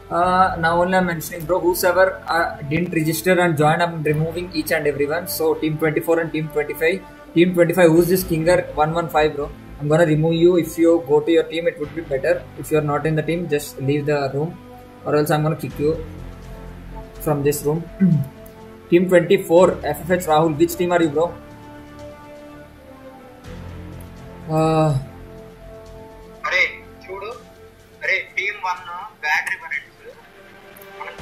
Now only I'm mentioning, bro. Whosoever didn't register and join, I'm removing each and everyone. So team 24 and team 25. Team 25, who's this Kinger 115, bro? I'm gonna remove you. If you go to your team, it would be better. If you're not in the team, just leave the room, or else I'm gonna kick you from this room. Team 24, FFH Rahul. Which team are you, bro? అరే చూడు, అరే team 1 bad reference మనం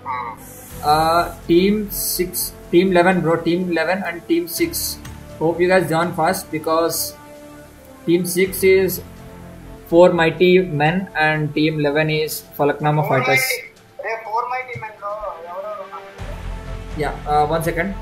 Team 6, Team 11, bro. Team 11 and Team 6. Hope you guys join fast because Team 6 is 4 mighty men and Team 11 is Falaknama fighters. రే 4 mighty men లో ఎవరెవరు ఉన్నారు? Yeah, 1 second.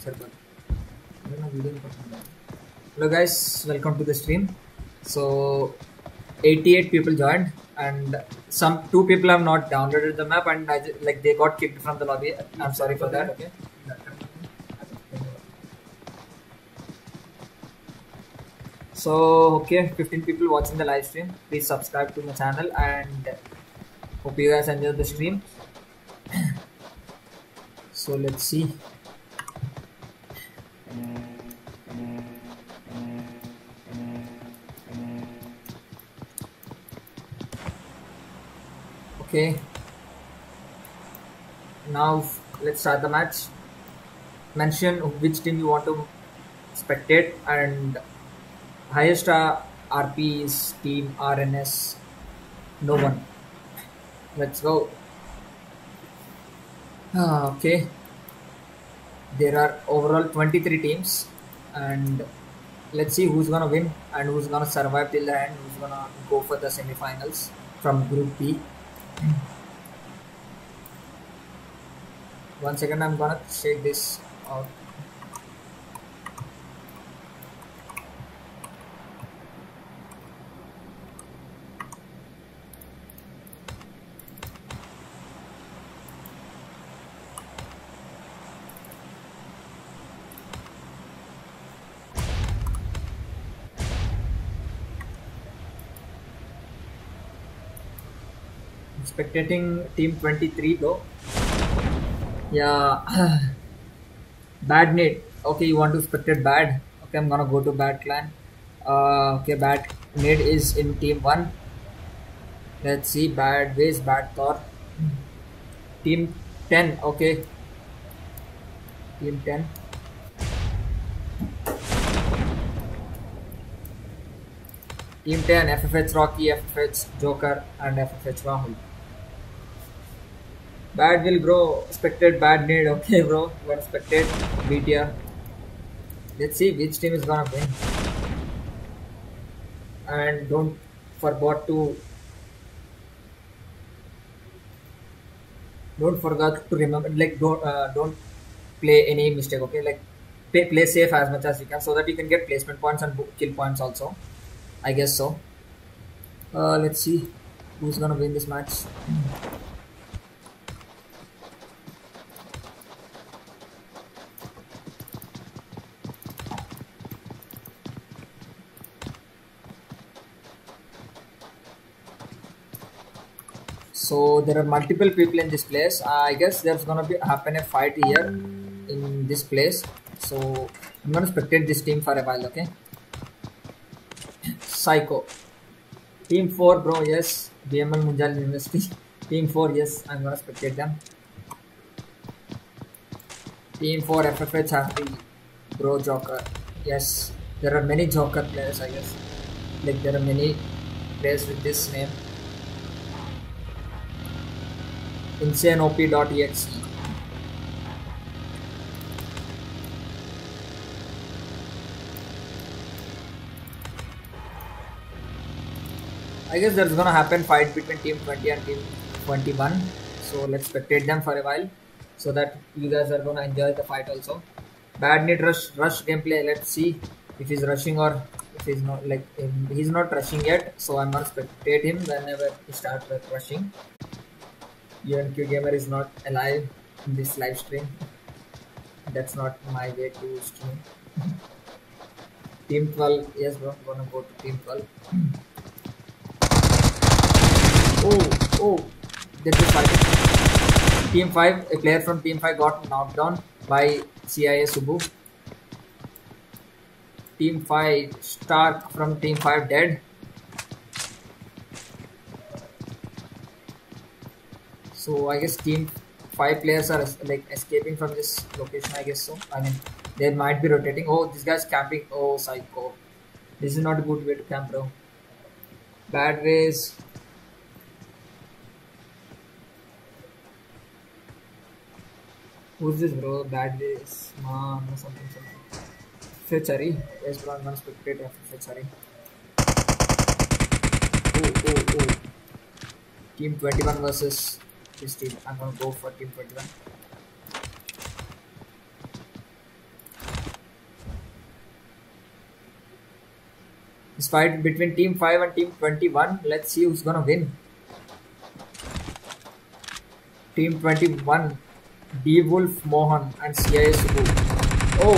Hello guys, welcome to the stream. So 88 people joined, and some two people have not downloaded the map, and like they got kicked from the lobby. I'm sorry for that. Okay. So okay, 15 people watching the live stream. Please subscribe to my channel, and hope you guys enjoy the stream. So let's see. Okay. Now let's start the match. Mention which team you want to spectate, and highest RP is team RNS. No one. Let's go. Okay. There are overall 23 teams, and let's see who's gonna win and who's gonna survive till the end. Who's gonna go for the semi-finals from Group B. 1 second, I'm gonna check this out. Spectating team 23 though. Yeah. Bad Nate. Okay, you want to spectate Bad? Okay, I'm gonna go to Bad Clan. Okay, Bad Nate is in team 1. Let's see. Bad Ways, Bad Thor. Team 10. Okay. Team 10. Team 10, FFH Rocky, FFH Joker, and FFH Rahul. Bad will grow. Spectate Bad Need. Okay, bro. But spectate BTR. Let's see which team is gonna win. And don't forget to remember, like don't play any mistake. Okay, like play safe as much as you can, so that you can get placement points and kill points also. I guess so. Let's see who's gonna win this match. So there are multiple people in this place. I guess there's gonna happen a fight here in this place. So I'm gonna spectate this team for a while. Okay. Psycho. Team 4, bro, yes. BML Munjal University. Team 4, yes. I'm gonna spectate them. Team 4, FFH Happy. Bro, Joker. Yes. There are many Joker players, I guess. Like, there are many players with this name. InsaneOP.exe. I guess there's gonna happen fight between team 20 and team 21. So let's spectate them for a while, so that you guys are gonna enjoy the fight also. Bad Need rush gameplay. Let's see if he's rushing or if he's not. Like he's not rushing yet, so I'm gonna spectate him whenever he starts rushing. UNQ Gamer is not alive in this live stream. That's not my way to stream. Team 12, yes bro, I'm gonna go to team 12. Oh, there's a fight. Team 5, a player from Team 5 got knocked down by CIA Subu. Team 5, Stark from Team 5 dead. So I guess Team 5 players are like escaping from this location, I guess so. I mean, they might be rotating. Oh, this guy's camping. Oh, Psycho. This is not a good way to camp, bro. Bad Ways. Who's this, bro? Bad Ways. Mom, or something. Fetchari. Yes, bro, I'm gonna spectate Fetchari. Oh. Team 21 versus this team. I'm gonna go for team 21. This fight between Team 5 and Team 21. Let's see who's gonna win. Team 21, D-Wolf Mohan and CIA Subu. Oh!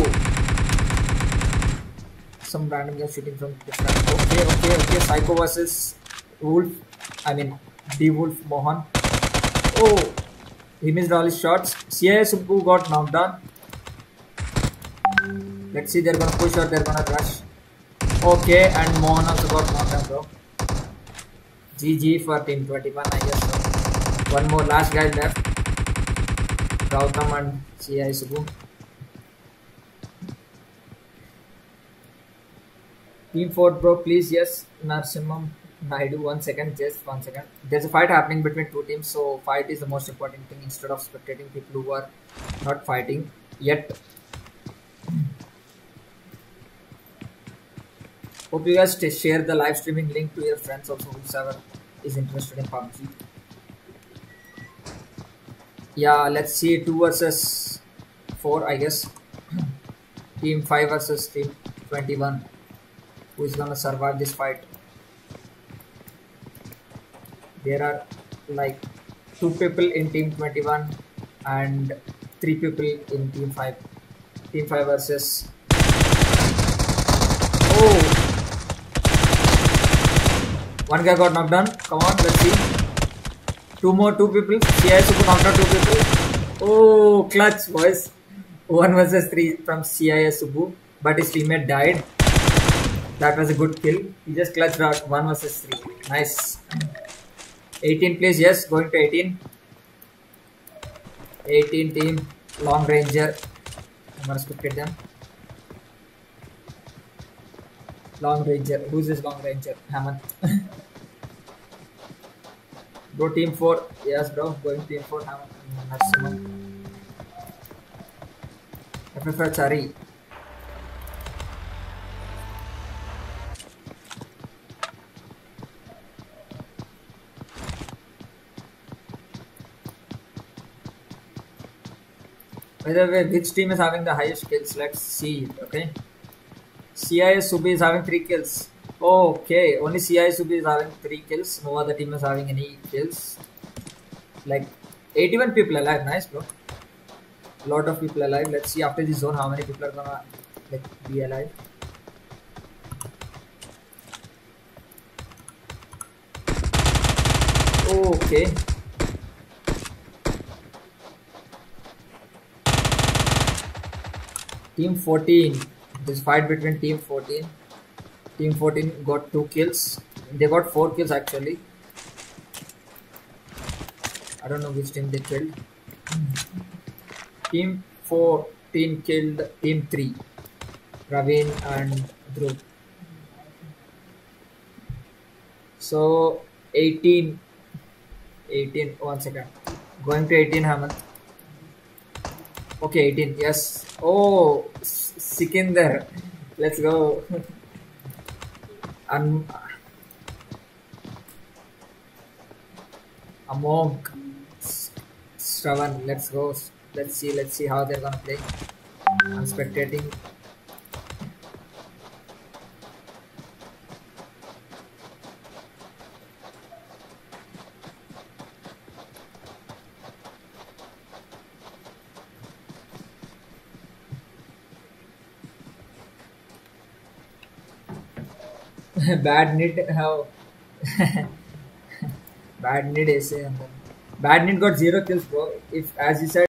Some random guy shooting from different. Okay. Psycho versus Wolf. I mean, D-Wolf Mohan. Oh! He missed all his shots. CIA Subu got knocked down. Let's see, they're gonna push or they're gonna rush. Okay, and Mohan also got knocked down, bro. GG for Team 21, I guess so. One more last guy left. Gautam and CIA Subu. Team 4, bro, please, yes. Narsimham Naidu, 1 second, just 1 second. There's a fight happening between two teams, so fight is the most important thing instead of spectating people who are not fighting yet. Hope you guys share the live streaming link to your friends also whoever is interested in PUBG. Yeah, let's see 2 versus 4, I guess. Team 5 versus Team 21. Who is gonna survive this fight? There are like 2 people in Team 21 and 3 people in Team 5. Team 5 versus. Oh! One guy got knocked down. Come on, let's see. 2 people. CIA Subu knocked out 2 people. Oh, clutch, boys. 1 versus 3 from CIA Subu, but his teammate died. That was a good kill. He just clutched out 1 versus 3. Nice. 18 please, yes, going to 18. 18 team, Long Ranger. I'm gonna spectate them. Long Ranger. Who's this Long Ranger? Hammond. Bro, Team 4. Yes, bro. Going Team 4. Hammond. Narsimham. FFR Chari. By the way, which team is having the highest kills? Let's see. Okay. CIA Subi is having 3 kills. Okay, only CIA Subi is having 3 kills. No other team is having any kills. Like 81 people alive. Nice, bro. Lot of people alive. Let's see after this zone how many people are gonna like be alive. Okay. Team 14. This fight between Team 14. Team 14 got 2 kills. They got 4 kills actually. I don't know which team they killed. Team 14 killed Team 3. Raveen and Dhruv. So 18. 1 second. Going to 18, Hamad. Okay, 18. Yes. Oh, Sikinder. Let's go. Among Shravan. Let's go. Let's see how they're gonna play. I'm spectating. Bad Nid, how Bad Nid ऐसे Bad Nid got 0 kills, bro. If as you said